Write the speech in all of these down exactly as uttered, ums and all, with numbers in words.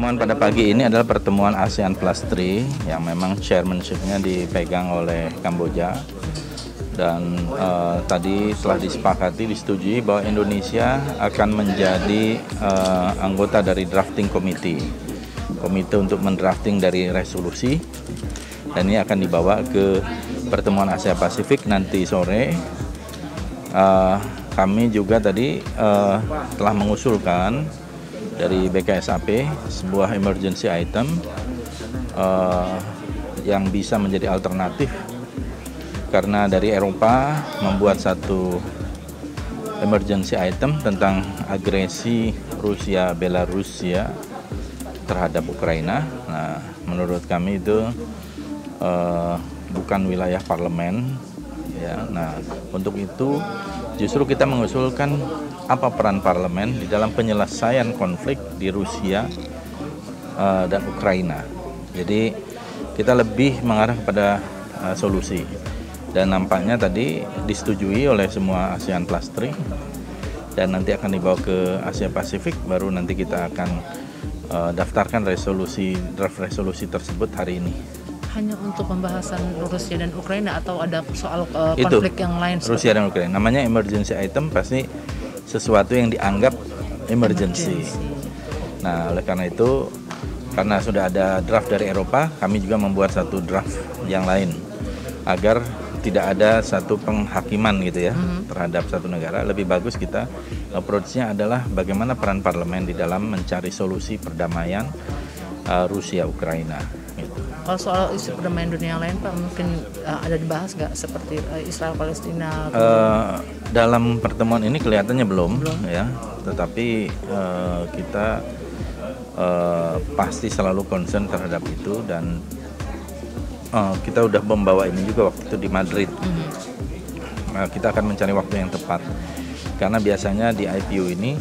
pertemuan pada pagi ini adalah pertemuan ASEAN Plus tiga yang memang chairmanship-nya dipegang oleh Kamboja. Dan uh, tadi telah disepakati, disetujui bahwa Indonesia akan menjadi uh, anggota dari drafting committee, komite untuk mendrafting dari resolusi, dan ini akan dibawa ke pertemuan Asia Pasifik nanti sore. Uh, kami juga tadi uh, telah mengusulkan dari B K S A P sebuah emergency item uh, yang bisa menjadi alternatif, karena dari Eropa membuat satu emergency item tentang agresi Rusia Belarusia terhadap Ukraina. Nah, menurut kami itu uh, bukan wilayah parlemen, ya. Nah, untuk itu justru kita mengusulkan apa peran parlemen di dalam penyelesaian konflik di Rusia uh, dan Ukraina. Jadi kita lebih mengarah kepada uh, solusi. Dan nampaknya tadi disetujui oleh semua ASEAN Plus tiga, dan nanti akan dibawa ke Asia Pasifik, baru nanti kita akan uh, daftarkan resolusi, draft resolusi tersebut hari ini. Hanya untuk pembahasan Rusia dan Ukraina atau ada soal uh, Itu, konflik yang lain? Rusia dan Ukraina, namanya emergency item pasti sesuatu yang dianggap emergency. emergency. Nah, oleh karena itu, karena sudah ada draft dari Eropa, kami juga membuat satu draft yang lain agar tidak ada satu penghakiman gitu ya mm-hmm. terhadap satu negara. Lebih bagus kita approach-nya adalah bagaimana peran parlemen di dalam mencari solusi perdamaian uh, Rusia Ukraina gitu. Kalau soal isu perdamaian dunia yang lain Pak, mungkin uh, ada dibahas nggak, seperti uh, Israel Palestina? Uh, dalam pertemuan ini kelihatannya belum, belum. ya, tetapi uh, kita uh, pasti selalu concern terhadap itu, dan Uh, kita udah membawa ini juga waktu itu di Madrid. Mm-hmm. uh, kita akan mencari waktu yang tepat, karena biasanya di I P U ini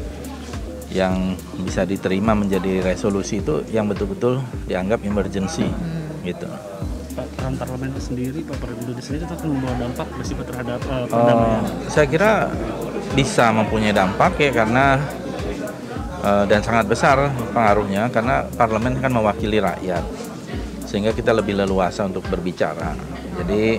yang bisa diterima menjadi resolusi itu yang betul-betul dianggap emergency. Mm-hmm. Gitu. Pak, peran parlemen sendiri, Pak, peran Indonesia sendiri itu akan membawa dampak bersifat terhadap uh, perdamaian? Uh, saya kira bisa mempunyai dampak ya, karena uh, dan sangat besar pengaruhnya, karena parlemen kan mewakili rakyat, sehingga kita lebih leluasa untuk berbicara. Jadi,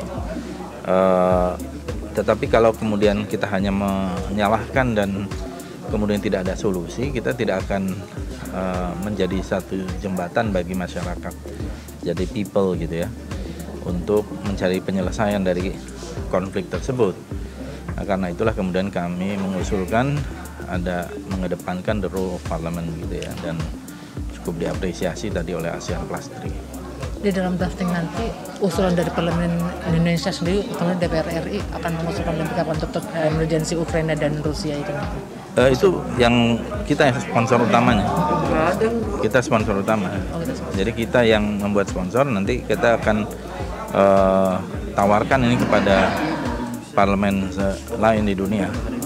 eh, tetapi kalau kemudian kita hanya menyalahkan dan kemudian tidak ada solusi, kita tidak akan eh, menjadi satu jembatan bagi masyarakat, jadi people gitu ya, untuk mencari penyelesaian dari konflik tersebut. Nah, karena itulah kemudian kami mengusulkan ada mengedepankan the role of parliament gitu ya, dan cukup diapresiasi tadi oleh ASEAN Plus tiga. Di dalam drafting nanti, usulan dari Parlemen Indonesia sendiri, kemudian D P R R I akan mengusulkan lebih kapan untuk emergensi Ukraina dan Rusia itu nanti? Uh, itu yang kita yang sponsor utamanya. Kita sponsor utama. Oh, kita sponsor. Jadi kita yang membuat sponsor, nanti kita akan uh, tawarkan ini kepada parlemen lain di dunia.